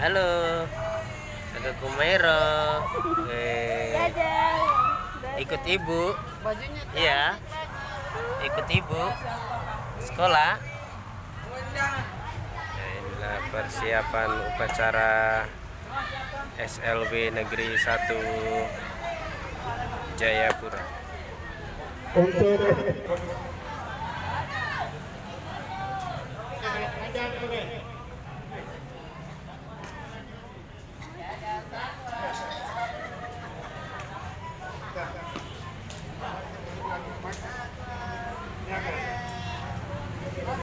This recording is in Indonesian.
Halo, Kakak Kumero. Ikut ibu. Iya. Ikut ibu. Sekolah. Inilah persiapan upacara SLB Negeri 1 Jayapura. Untuk